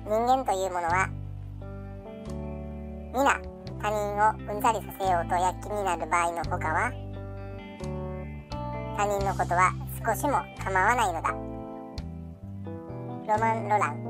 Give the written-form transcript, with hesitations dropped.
人間というものは皆他人をうんざりさせようと躍起になる場合のほかは他人のことは少しも構わないのだ。ロマン・ロラン。